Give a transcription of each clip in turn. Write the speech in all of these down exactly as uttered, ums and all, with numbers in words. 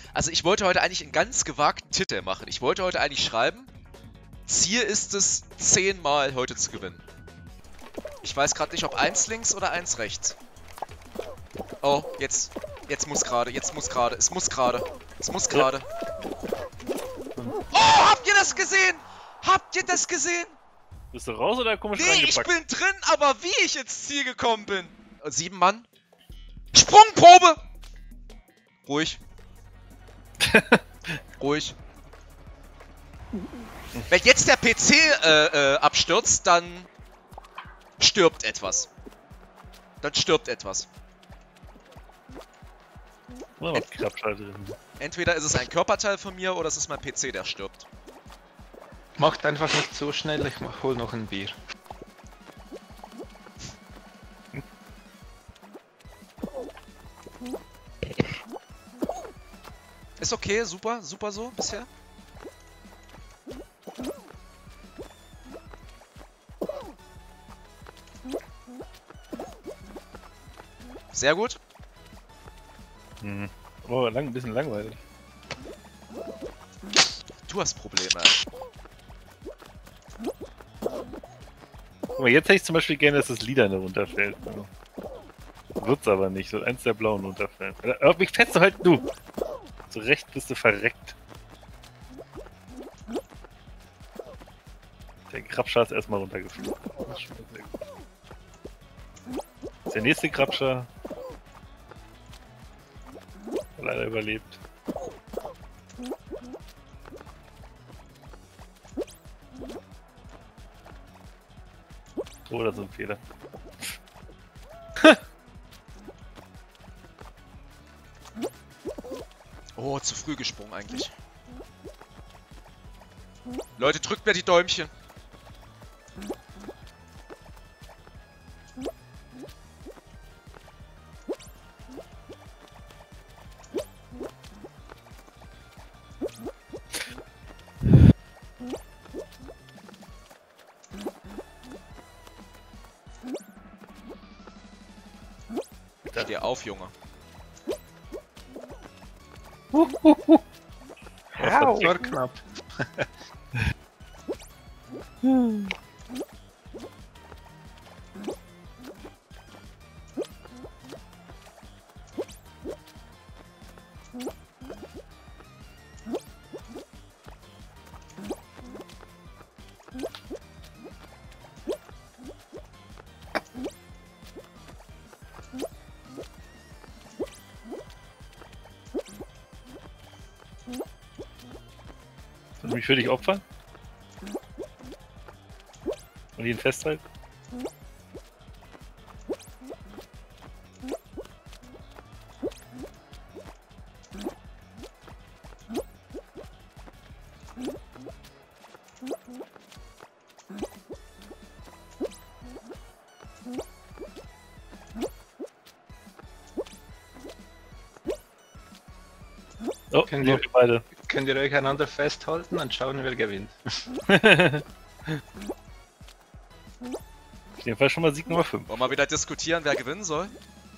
Also ich wollte heute eigentlich einen ganz gewagten Titel machen. Ich wollte heute eigentlich schreiben, Ziel ist es, zehnmal heute zu gewinnen. Ich weiß gerade nicht, ob eins links oder eins rechts. Oh, jetzt. Jetzt muss gerade, jetzt muss gerade, es muss gerade. Es muss gerade. Oh, habt ihr das gesehen? Habt ihr das gesehen? Bist du raus oder komisch Nee, ich reingepackt? bin drin, aber wie ich ins Ziel gekommen bin. Sieben Mann. Sprungprobe! Ruhig. Ruhig. Wenn jetzt der P C äh, äh, abstürzt, dann stirbt etwas. Dann stirbt etwas. Oh, Ent Krabschall drin. Entweder ist es ein Körperteil von mir oder es ist mein P C, der stirbt. Macht einfach nicht so schnell, ich mach, hol noch ein Bier. Ist okay, super, super so bisher. Sehr gut. Hm. Oh, lang, ein bisschen langweilig. Du hast Probleme. Guck mal, jetzt hätte ich zum Beispiel gerne, dass das Lilane runterfällt. Wird's aber nicht, soll eins der blauen runterfällen. Auf mich fetzt du halt, du! So recht bist du verreckt. Der Krabscher ist erstmal runtergeflogen. Das ist schon sehr gut. Das ist der nächste Krabscher. Leider überlebt. Oh, das ist ein Fehler. Oh, zu früh gesprungen eigentlich. Leute, drückt mir die Däumchen. Steh auf, Junge. Au, das war knapp. Soll ich mich für dich opfern? Und ihn festhalten? Oh, Könnt nur ihr- wir beide. Könnt ihr euch einander festhalten und schauen, wer gewinnt. Auf jeden Fall schon mal Sieg Nummer fünf. Wollen wir wieder diskutieren, wer gewinnen soll?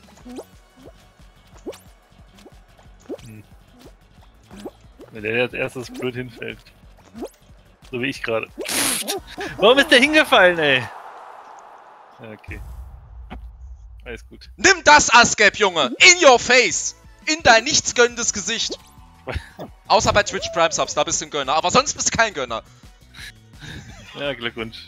Wenn der als erstes blöd hinfällt. So wie ich gerade. Warum ist der hingefallen, ey? Ja, okay. Alles gut. Nimm das, Ascap, Junge! In your face! In dein nichtsgönnendes Gesicht! Außer bei Twitch Prime Subs, da bist du ein Gönner. Aber sonst bist du kein Gönner. Ja, Glückwunsch.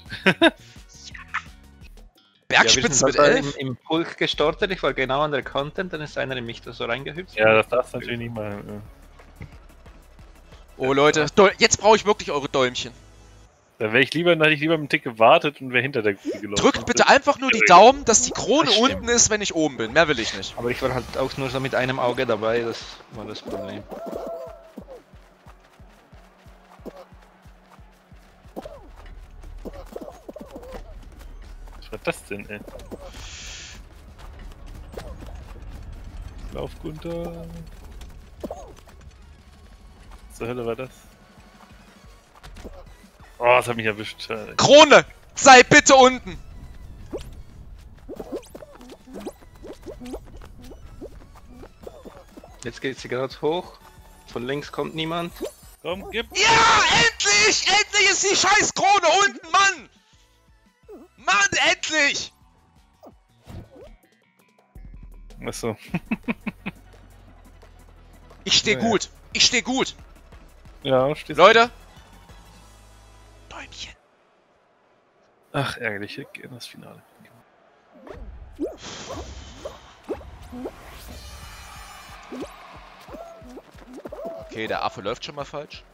Bergspitze mit ja, wir elf? sind im, im Pulk gestartet, ich war genau an der Kante, dann ist einer in mich da so reingehüpft. Ja, das darfst du natürlich nicht machen. Oh Leute, Dol- jetzt brauche ich wirklich eure Däumchen. Da wäre ich lieber, dann hätte ich lieber mit dem Tick gewartet und wäre hinter der Gruppe gelaufen. Drückt bitte einfach nur die Daumen, dass die Krone Das stimmt. unten ist, wenn ich oben bin. Mehr will ich nicht. Aber ich war halt auch nur so mit einem Auge dabei, das war das Problem. Was war das denn, ey? Lauf, Gunther. Was zur Hölle war das? Oh, das hat mich erwischt. Schade. Krone! Sei bitte unten! Jetzt geht sie gerade hoch. Von links kommt niemand. Komm, gib! Ja, endlich! Endlich ist die scheiß Krone unten, Mann! Mann, endlich! Achso. Ich steh Ja, ja. gut. Ich steh gut. Ja, stehst Leute. Däumchen. Ach, ärgerlich, ich gehe in das Finale. Okay, der Affe läuft schon mal falsch.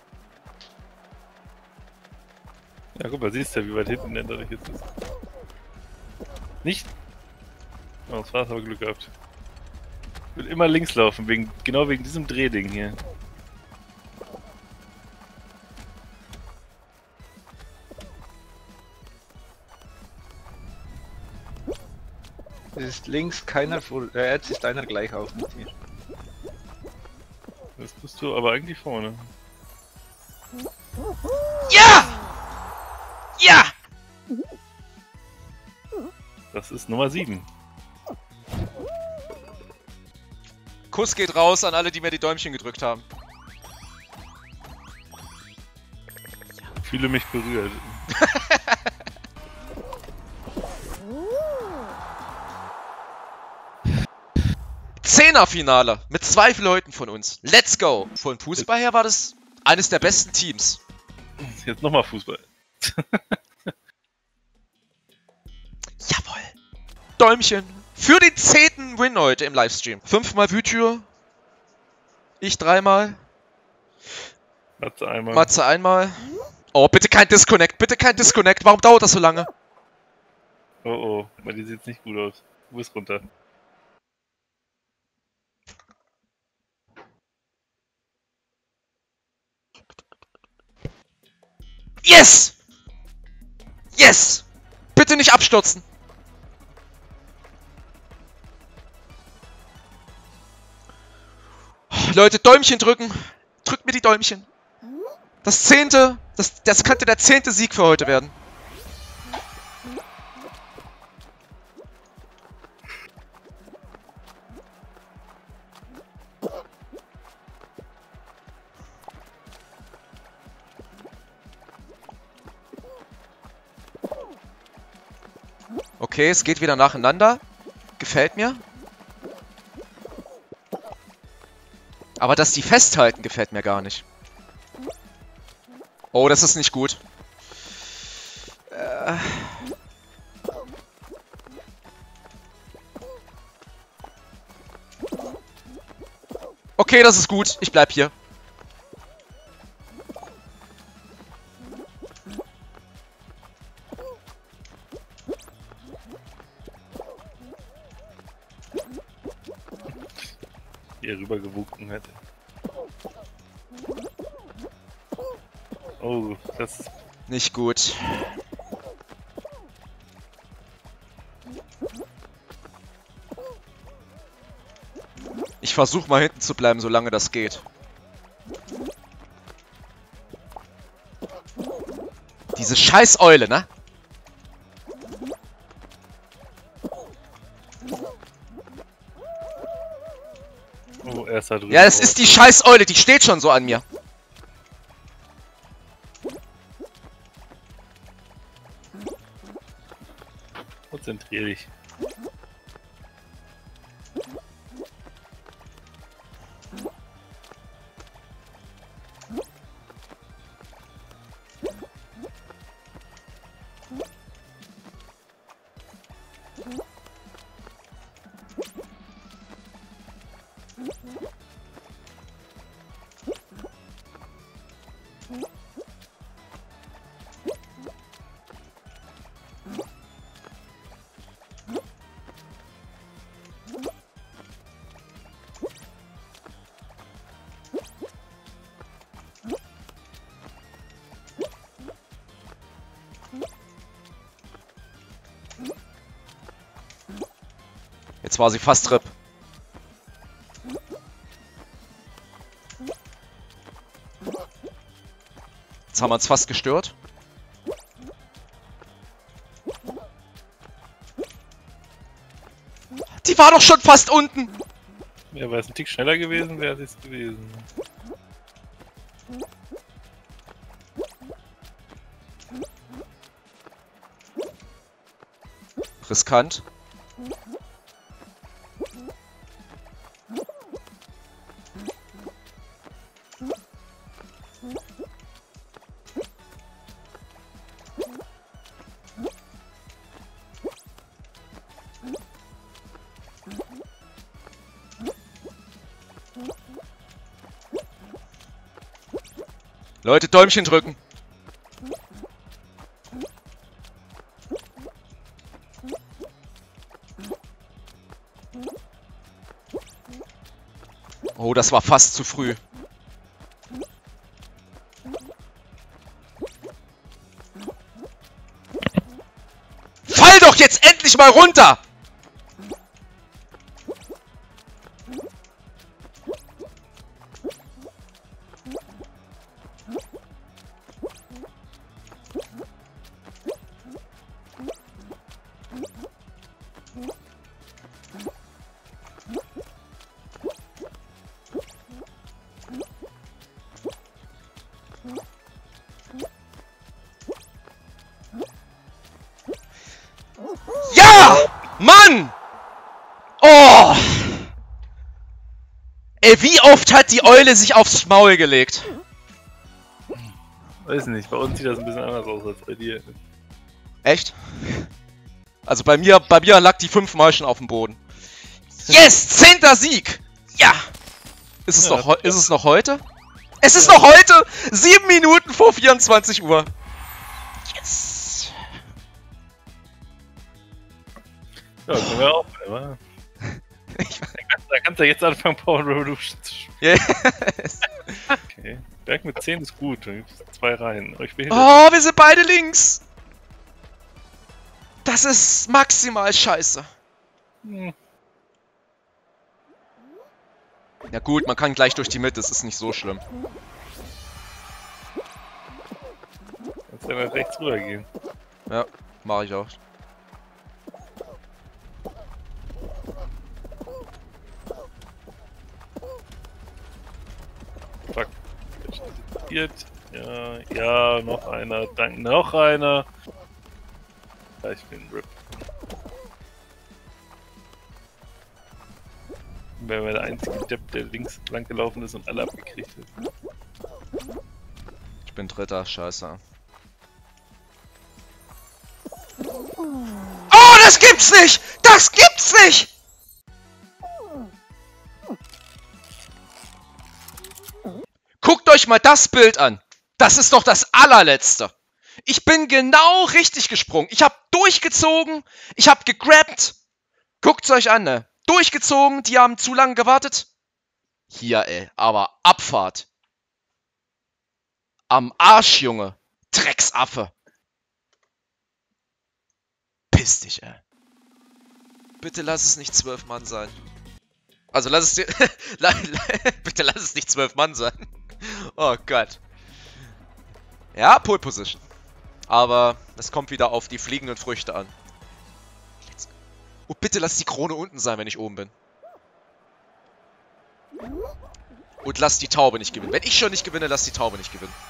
Ja, guck mal, siehst du ja, wie weit hinten der dadurch jetzt ist. Nicht? Oh, das war's, aber Glück gehabt. Ich will immer links laufen, wegen, genau wegen diesem Drehding hier. Es ist links keiner vor. Äh, jetzt ist einer gleich auf mit dir. Jetzt bist du aber eigentlich vorne. Ja! Ja! Das ist Nummer sieben. Kuss geht raus an alle, die mir die Däumchen gedrückt haben. Ich fühle mich berührt. Zehner-Finale mit zwei Leuten von uns. Let's go! Von Fußball her war das eines der besten Teams. Jetzt nochmal Fußball. Jawohl. Däumchen. Für den zehnten Win heute im Livestream. Fünfmal Wütür. Ich dreimal. Matze einmal. Matze einmal. Oh, bitte kein Disconnect. Bitte kein Disconnect. Warum dauert das so lange? Oh oh, bei dir sieht's nicht gut aus. Du bist runter. Yes! Yes! Bitte nicht abstürzen. Leute, Däumchen drücken. Drückt mir die Däumchen. Das zehnte, das, das könnte der zehnte Sieg für heute werden. Okay, es geht wieder nacheinander. Gefällt mir. Aber dass die festhalten, gefällt mir gar nicht. Oh, das ist nicht gut. Äh. Okay, das ist gut. Ich bleib hier. Hier rüber gewunken hätte. Oh, das ist Nicht gut. Ich versuche mal hinten zu bleiben, solange das geht. Diese scheiß Eule, ne? Oh, er ist da drüben. Ja, es ist die scheiß Eule, die steht schon so an mir. Konzentrier dich. Jetzt war sie fast R I P. Jetzt haben wir uns fast gestört. Die war doch schon fast unten. Ja, wäre es ein Tick schneller gewesen, wäre es gewesen. Riskant. Leute, Däumchen drücken. Oh, das war fast zu früh. Fall doch jetzt endlich mal runter! Ja! Mann! Oh! Ey, wie oft hat die Eule sich aufs Maul gelegt? Weiß nicht, bei uns sieht das ein bisschen anders aus als bei dir. Echt? Also bei mir, bei mir lag die fünfmal schon auf dem Boden. Yes! Zehnter Sieg! Ja! Ist es, Ja, noch, ist es noch heute? Es ist noch heute! Sieben Minuten vor vierundzwanzig Uhr. Yes! Ja, können wir auch, oder? Ich, Da kannst du jetzt anfangen, Power Revolution zu spielen. yes. Okay. Berg mit zehn ist gut, dann gibt es zwei Reihen. Aber ich bin Oh, wir sind beide links! Das ist maximal scheiße. hm. Ja gut, man kann gleich durch die Mitte, es ist nicht so schlimm. Kannst du ja nach rechts rüber gehen. Ja, mache ich auch. Fuck. Jetzt. Ja, ja, noch einer. Danke, noch einer. Ja, ich bin RIP. Wer war der einzige Depp, der links lang gelaufen ist und alle abgekriegt hat. Ich bin Dritter, scheiße. Oh, das gibt's nicht! Das gibt's nicht! Guckt euch mal das Bild an. Das ist doch das allerletzte. Ich bin genau richtig gesprungen. Ich habe durchgezogen. Ich habe gegrabt. Guckt's euch an, ne? Durchgezogen. Die haben zu lange gewartet. Hier, ey. Aber Abfahrt. Am Arsch, Junge. Drecksaffe. Piss dich, ey. Bitte lass es nicht zwölf Mann sein. Also lass es dir... Bitte lass es nicht zwölf Mann sein. Oh Gott. Ja, Pole Position. Aber es kommt wieder auf die fliegenden Früchte an. Oh, bitte lass die Krone unten sein, wenn ich oben bin. Und lass die Taube nicht gewinnen. Wenn ich schon nicht gewinne, lass die Taube nicht gewinnen.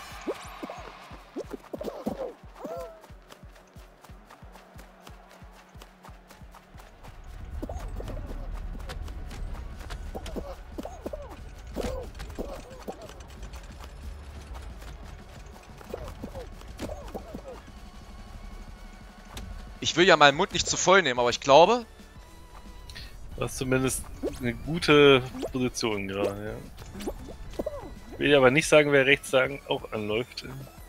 Ich will ja meinen Mund nicht zu voll nehmen, aber ich glaube... Du hast zumindest eine gute Position gerade, ja. Ich will aber nicht sagen, wer rechts sagen auch anläuft.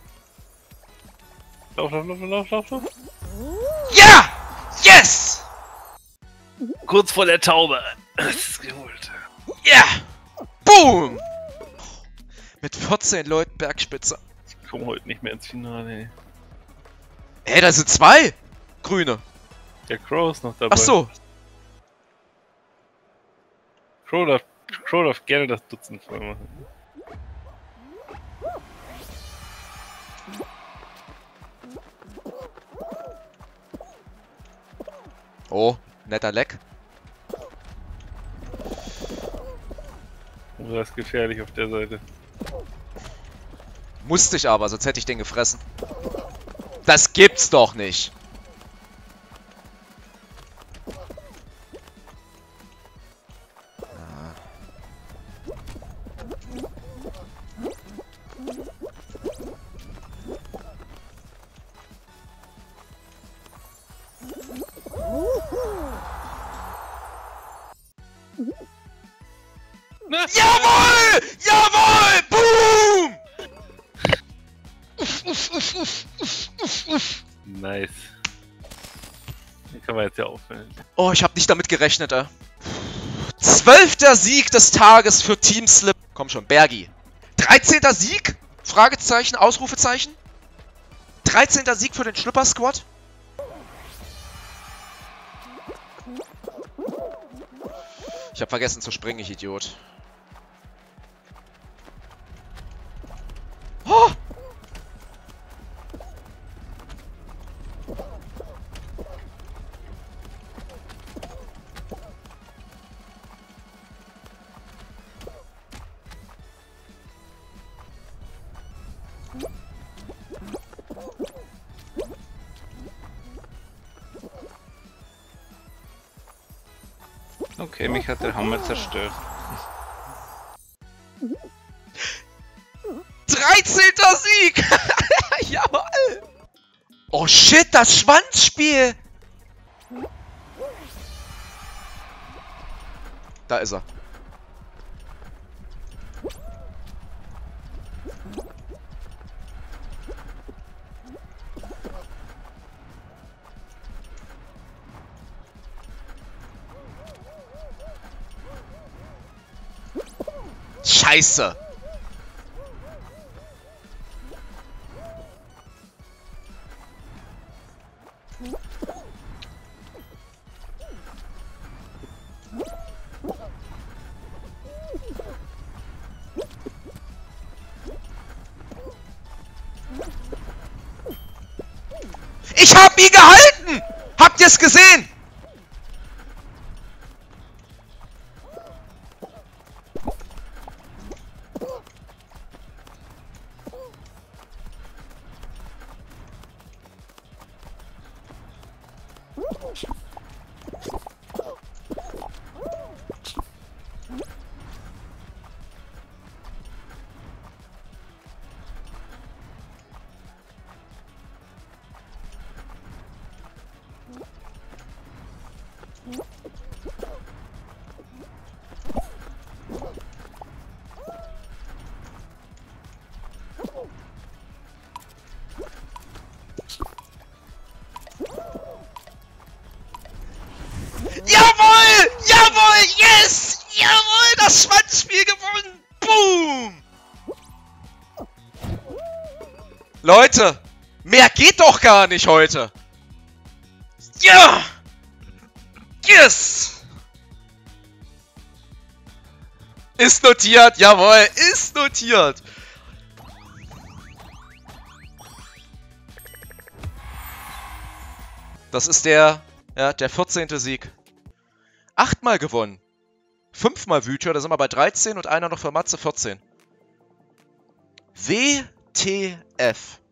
Lauf, lauf, lauf, lauf, lauf, lauf. Ja! Yes! Kurz vor der Taube. Das ist geholt. Ja! Yeah! Boom! Mit vierzehn Leuten Bergspitze. Ich komme heute nicht mehr ins Finale, ey. Ey, da sind zwei! Grüne. Der Crow ist noch dabei. Ach so. Crow darf, Crow darf gerne das Dutzend voll machen. Oh, netter Leck. Oh, das ist gefährlich auf der Seite. Musste ich aber, sonst hätte ich den gefressen. Das gibt's doch nicht. Jawohl! Jawohl! Boom! Nice. Hier kann man jetzt ja aufhören. Oh, ich habe nicht damit gerechnet, ey. Zwölfter Sieg des Tages für Team Slip. Komm schon, Bergi. dreizehnter Sieg? Fragezeichen, Ausrufezeichen? dreizehnter Sieg für den Schlüpper-Squad? Ich habe vergessen zu springen, ich Idiot. Oh! Okay, mich hat der Hammer zerstört. dreizehnter Sieg! Jawohl! Oh shit, das Schwanzspiel! Da ist er. Scheiße! Ich hab ihn gehalten! Habt ihr's gesehen? Jawohl! Jawohl! Yes! Jawohl! Das Schwanzspiel gewonnen! Boom! Leute! Mehr geht doch gar nicht heute! Ja! Yes! Ist notiert! Jawohl! Ist notiert! Das ist der, ja, der vierzehnte Sieg. Achtmal gewonnen. Fünfmal Wüter, da sind wir bei dreizehn und einer noch für Matze vierzehn. W T F.